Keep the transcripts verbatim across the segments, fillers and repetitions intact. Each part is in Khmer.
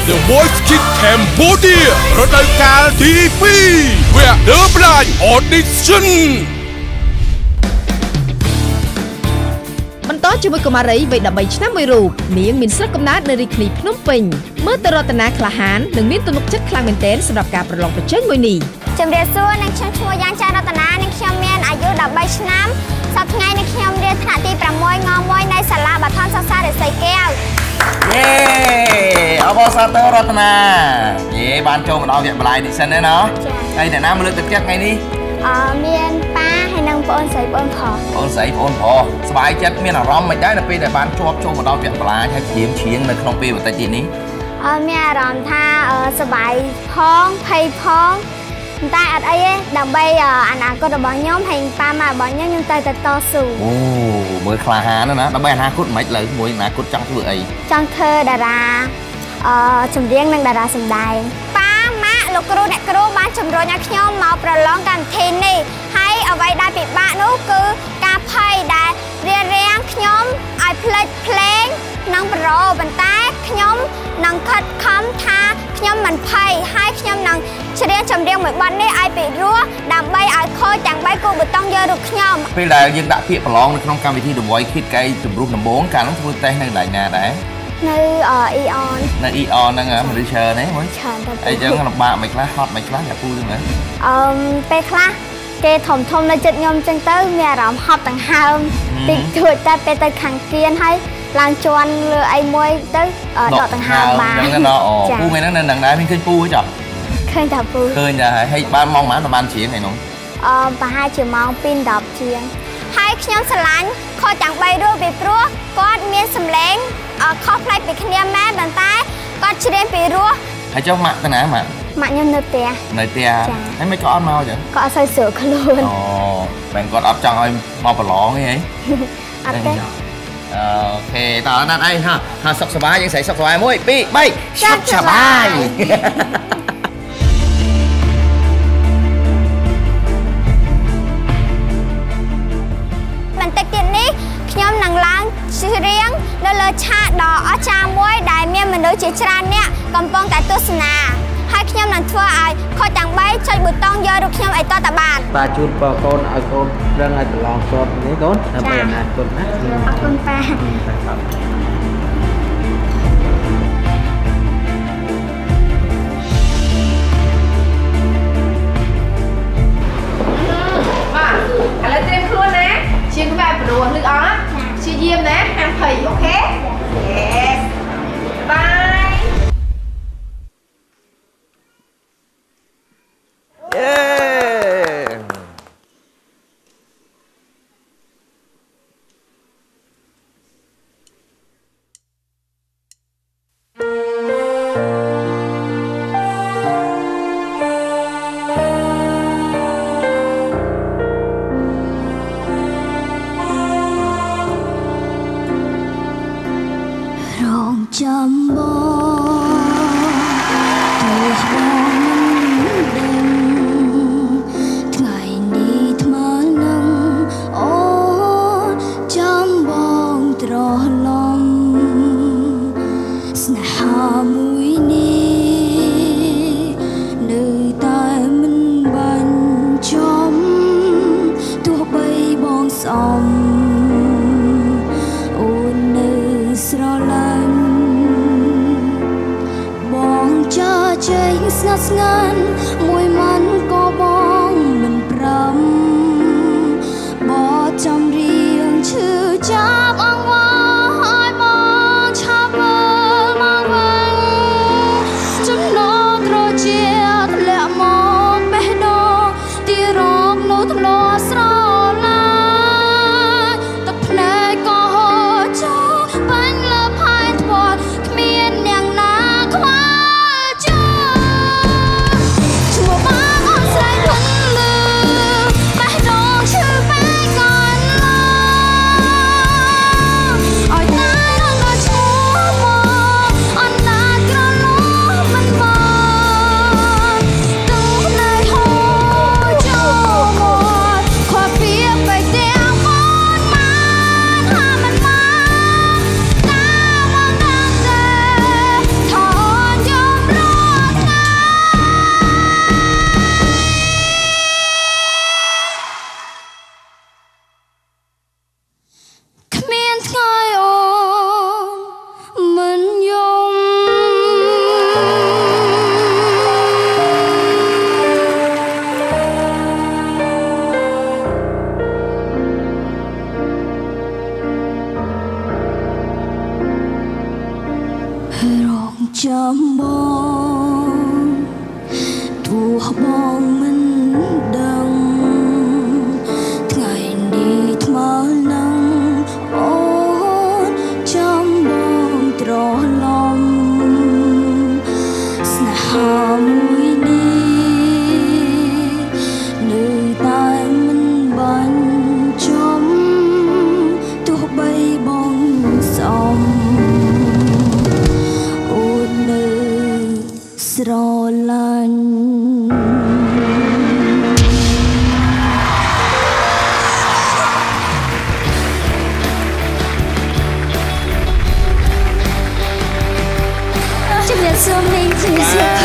The Voice Kids Cambodia រដូវកាលទីពីរវគ្គ The Blind Audition បន្តជាមួយកុមារីវ័យដប់បីឆ្នាំមួយរូបនាងមានស្រុកកំណើតនៅរាជធានីភ្នំពេញមើលទៅរតនាក្លាហាននិងមានទំនុកចិត្តខ្លាំងមែនទែនសម្រាប់ការប្រឡងប្រជែងមួយនេះជំរាបសួរនឹងខ្ញុំឈ្មោះយ៉ាងចារតនានិងខ្ញុំមានអាយុដប់បីឆ្នាំសប្តាហ៍ថ្ងៃនេះខ្ញុំរៀនថ្នាក់ទីប្រាំមួយងមួយនៅសាលាបឋមសិក្សារិស័យកែវយេអបអរសាទររតនាយេបានចូលមកដល់វគ្គបន្លាយនេះសិនទេណាហើយអ្នកណាមកលើកទឹកចិត្តថ្ងៃនេះអឺមានប៉ាហើយនិងបងអូនស្រីបងអូនប្រុសបងអូនស្រីបងអូនប្រុសសប្បាយចិត្តមានអារម្មណ៍មិនដែរនៅពេលដែលបានជាប់ចូលមកដល់វគ្គបន្លាយហើយជ្រាមជ្រៀងនៅក្នុងពេលបន្តិចទៀតនេះអឺមានអារម្មណ៍ថាសប្បាយផងភ័យផងតែអត់អីទេដើម្បីអនាគតរបស់ខ្ញុំហើយប៉ាម៉ារបស់ខ្ញុំខ្ញុំទៅទៅតស៊ូអូមើលក្លាហានណាដើម្បីអនាគតមិនលើមួយអនាគតចង់ធ្វើអីចង់ធ្វើតារាអឺចម្រៀងនិងតារាសម្ដែងប៉ាម៉ាក់លោកគ្រូអ្នកគ្រូបានជំរុញឲ្យខ្ញុំមកប្រឡងកម្មវិធីនេះហើយអ្វីដែលពិបាកនោះគឺការភ័យដែលរារាំងខ្ញុំឲ្យភ្លេចភ្លេងនិងប្រូប៉ុន្តែខ្ញុំនឹងខិតខំថាខ្ញុំមិនភ័យហើយខ្ញុំនឹងច្រៀងចម្រៀងមួយបទនេះឲ្យពីរោះដើម្បីឲ្យខូចទាំងបីគូបតុងយករូបខ្ញុំពេលដែលយើងដាក់ពាក្យប្រឡងនៅក្នុងកម្មវិធី The Voice Kids កែជំរុះដំបូងកាលនោះធ្វើតេស្តនៅកន្លែងណាដែរនៅអ៊ីអននៅអ៊ីអនហ្នឹងមរិឈើនេះមួយច្រើនទៅអីចឹងលំបាកមិនខ្លះហត់មិនខ្លះអ្នកពូហ្នឹងអឺពេលខ្លះគេធំធំនៅចិត្តខ្ញុំចឹងទៅមានអារម្មណ៍ហត់ដង្ហើមតិចតួចតែពេលទៅខាងគៀនហើយឡើងជន់លើអីមួយទៅដកដង្ហើមបានចឹងណាអូពូថ្ងៃហ្នឹងនៅនឹងដែរមានឃើញពូទេចុះឃើញតែពូឃើញតែហើយបានម៉ោងប៉ុន្មានបានច្រៀងថ្ងៃនោះអឺប្រហែលជាម៉ោងពីរដប់ជាងហើយខ្ញុំស្រឡាញ់ខុសទាំងបីរូបពីព្រោះគាត់មានសម្លេងខុសប្លែកពីគ្នាមែនប៉ុន្តែគាត់ច្រៀងពីរោះហើយចុះម៉ាក់ទៅណាម៉ាក់ម៉ាក់ខ្ញុំនៅផ្ទះនៅផ្ទះហើយមិនក៏អត់មកចឹងគាត់អត់សូវស្រួលខ្លួនអូបែរគាត់អត់ចង់ឲ្យមកប្រឡងទេហីអត់ទេអូខេតើណាត់អីហាហាសុខសប្បាយយើងស្រីសុខសប្បាយមួយពីរបីសុខសប្បាយបន្តិចទៀតនេះខ្ញុំនឹងឡើងច្រៀងនៅលើឆាកដ៏អស្ចារ្យមួយដែលមានមនុស្សជាច្រើនអ្នកកំពុងតែទស្សនាហើយខ្ញុំនឹងធ្វើឲ្យខូចទាំងបីចុចប៊ូតុងយករូបខ្ញុំឲ្យតតបានបាទជូនបងកូនឲ្យកូនរឹងឲ្យប្រឡងជាប់នេះកូនដើម្បីអនាគតណាអរគុណប៉ាបាទឥឡូវត្រៀមខ្លួនណាជាងក្បែរព្រោះលឺអត់ជាយាមណាហាមភ័យអូខេ Yes Bye រងចាំបងទោះបងមិនដឹងថ្ងៃនេះថ្មើរនឹងអូនចាំបងត្រឡប់ស្នេហាមួយនេះនៅតែមិនបានចំទោះបីបងសំអូននៅស្រឡាញ់ជំរាបសួរមីងជំរាបសួរ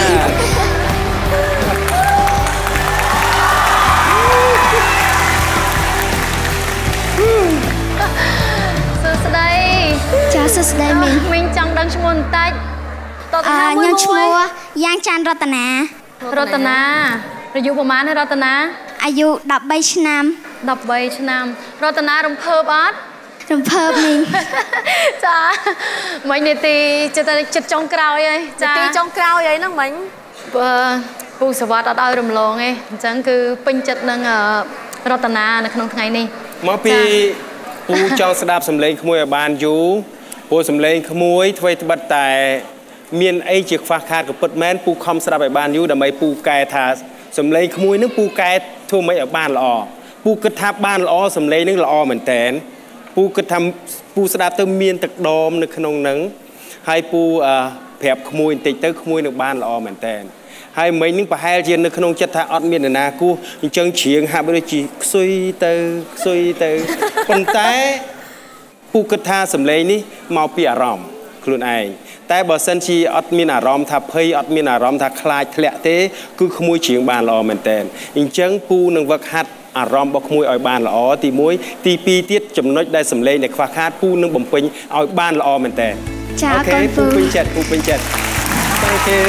សួស្ដីចាសួស្ដីមីងមីងចង់ដឹងឈ្មោះបន្តិចតតថាមួយឈ្មោះយ៉ាងចាន់រតនារតនាអាយុប្រហែលរតនាអាយុដប់បីឆ្នាំដប់បីឆ្នាំរតនារំភើបអត់រំភើបមីងចាមិញនាទីចិត្តចិត្តចុងក្រោយហើយចានាទីចុងក្រោយអីហ្នឹងមិញបើពូសវត្តអត់ឲ្យរំលងទេអញ្ចឹងគឺពេញចិត្តនឹងរតនានៅក្នុងថ្ងៃនេះមកពីពូចង់ស្ដាប់សំឡេងក្មួយឲ្យបានយូរពូសំឡេងក្មួយធ្វើត្បិតតែមានអីជាខ្វះខាតក៏ពិតមែនពូខំស្ដាប់ឲ្យបានយូរដើម្បីពូកែថាសំឡេងក្មួយនឹងពូកែធ្វើម៉េចឲ្យបានល្អពូគិតថាបានល្អសំឡេងនឹងល្អមែនតើពូគិតថាពូស្ដាប់ទៅមានទឹកដមនៅក្នុងនឹងហើយពូប្រាប់ក្មួយបន្តិចទៅក្មួយនឹងបានល្អមែនតើហើយមិញនឹងប្រហែលជានៅក្នុងចិត្តថាអត់មាននរណាគោះអញ្ចឹងច្រៀងហាក់ដូចជាខ្សុយទៅខ្សុយទៅប៉ុន្តែពូគិតថាសំឡេងនេះមកពីអារម្មណ៍ខ្លួនឯងតែបើសិនជាអត់មានអារម្មណ៍ថាភ័យអត់មានអារម្មណ៍ថាខ្លាចធ្លាក់ទេគឺក្មួយច្រៀងបានល្អមែនតើអញ្ចឹងពូនឹងវឹកហាត់អារម្មណ៍របស់ក្មួយឲ្យបានល្អទីមួយទីពីរទៀតចំណុចដែលសំឡេងដែលខ្វះខាតពូនឹងបំពេញឲ្យបានល្អមែនតើចាអរគុណពូពេញចិត្តពូពេញចិត្ត Thank you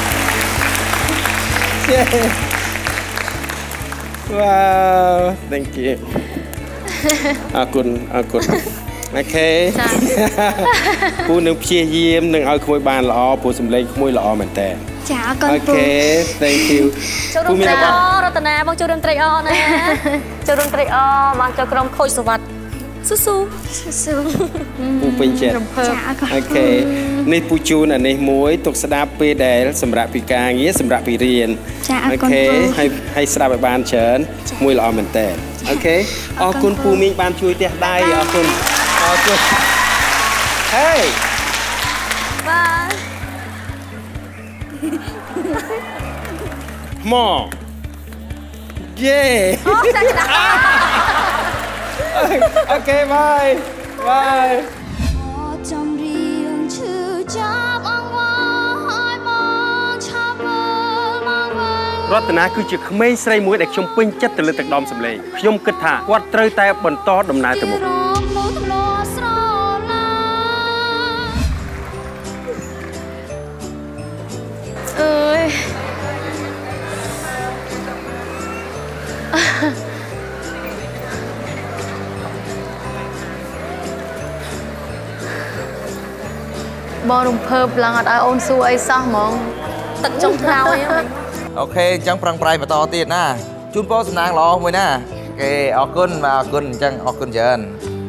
Wow thank you អរគុណអរគុណអូខេពូនឹងព្យាយាមនឹងឲ្យក្មួយបានល្អព្រោះសំឡេងក្មួយល្អមែនតើចាអរគុណពូអូខេ thank you ចូលរួមត្រេកអររតនាបងចូលរួមត្រេកអរណាចូលរួមត្រេកអរបងចូលក្រុមខូចសវត្តស៊ូស៊ូស៊ូពូពេញចិត្តអូខេនេះពូជូនអានេះមួយទុកស្ដាប់ពេលដែលសម្រាប់ពីការងារសម្រាប់ពីរៀនអូខេហើយហើយស្ដាប់ឲ្យបានច្រើនមួយល្អមែនតើអូខេអរគុណពូមីងបានជួយទះដៃអរគុណអរគុណហេបាទមកយេអូចាចាអូខេបាយបាយចំរៀងឈឺចាប់អង្វរឲ្យមកឆាប់មើលមកវិញរតនាគឺជាក្មេងស្រីមួយដែលខ្ញុំពេញចិត្តទៅលើទឹកដមសម្លេងខ្ញុំគិតថាគាត់ត្រូវតែបន្តដំណើរទៅមុខអើយបងរំភើបឡើងអត់ឲ្យអូនសួរអីសោះហ្មងទឹកចុងក្រោយហ្នឹងអូខេអញ្ចឹងប្រឹងប្រែងបន្តទៀតណាជូនពរសំណាងល្អមួយណាអូខេអរគុណបាទអរគុណអញ្ចឹងអរគុណច្រើន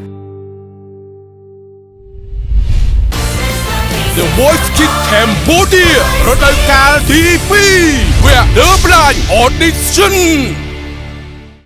The Voice Kids Cambodia រដូវកាលទី ពីរ វគ្គ The Blind Audition